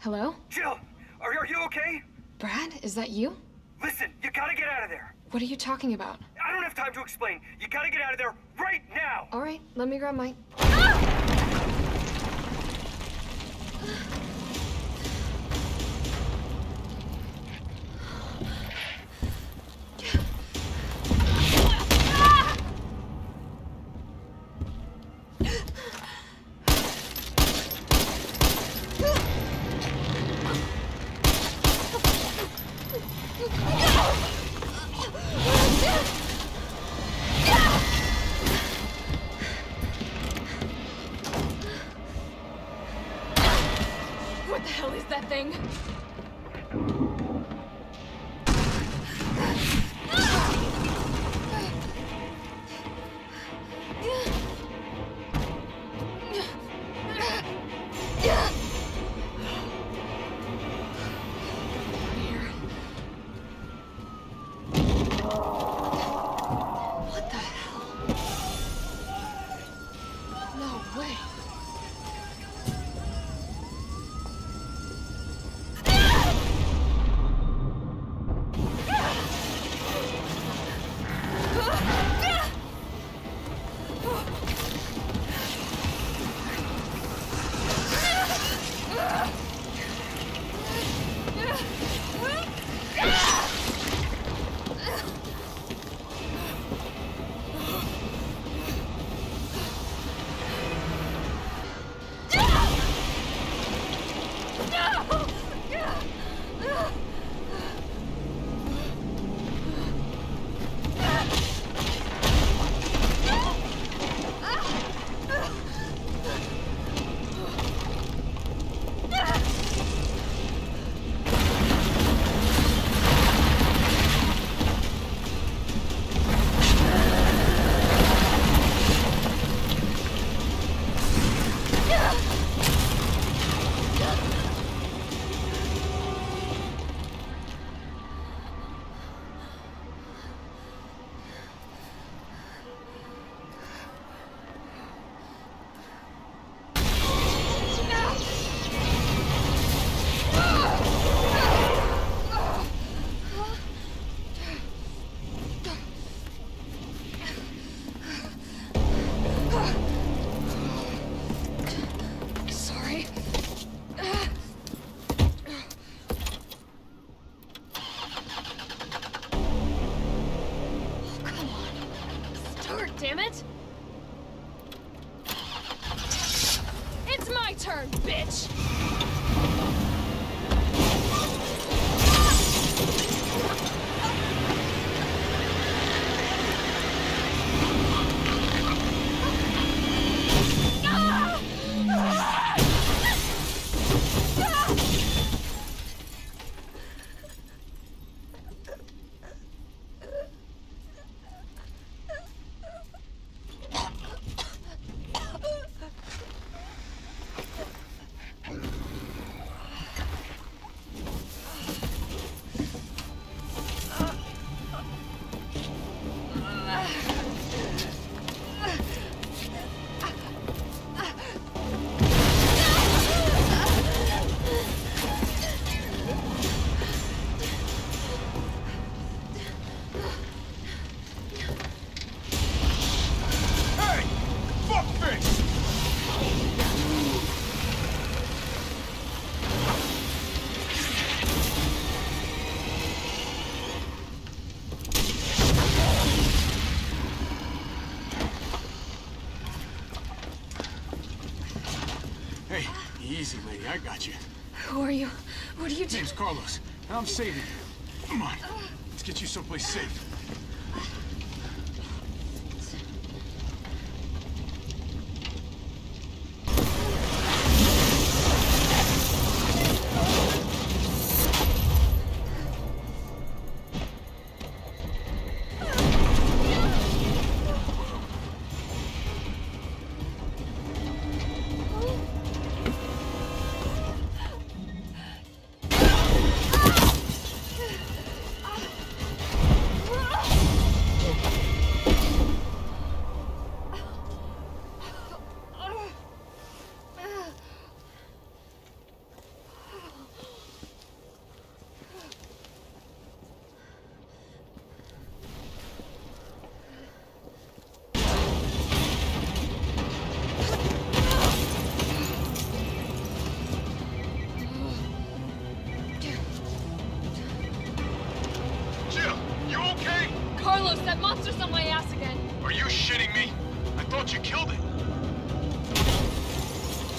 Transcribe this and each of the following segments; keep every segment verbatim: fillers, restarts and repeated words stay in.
Hello? Jill, are, are you okay? Brad, is that you? Listen, you gotta get out of there. What are you talking about? I don't have time to explain. You gotta get out of there right now. All right, let me grab my... What the hell is that thing? What the hell? No way. Sorry. Oh, come on. Start, damn it! It's my turn, bitch! Hey, easy, lady. I got you. Who are you? What are you doing? Name's Carlos, and I'm saving you. Come on, let's get you someplace safe.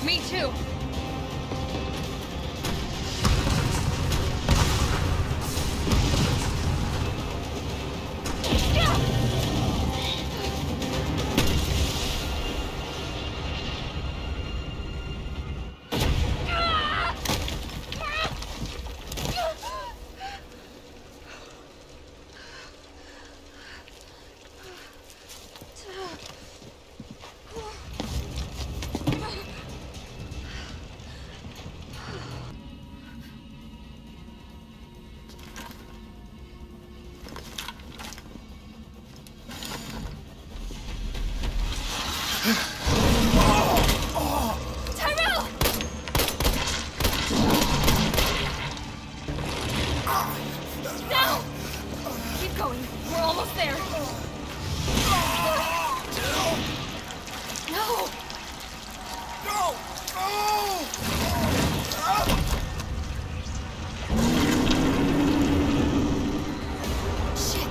Me too. Tyrell! Now! Keep going. We're almost there. No! No! No! Shit!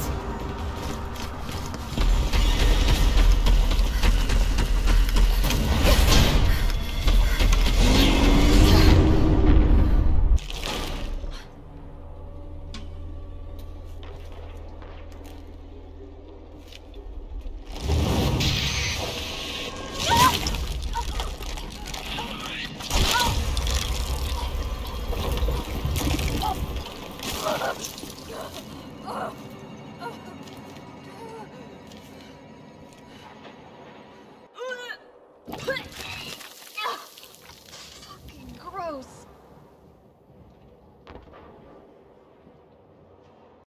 Put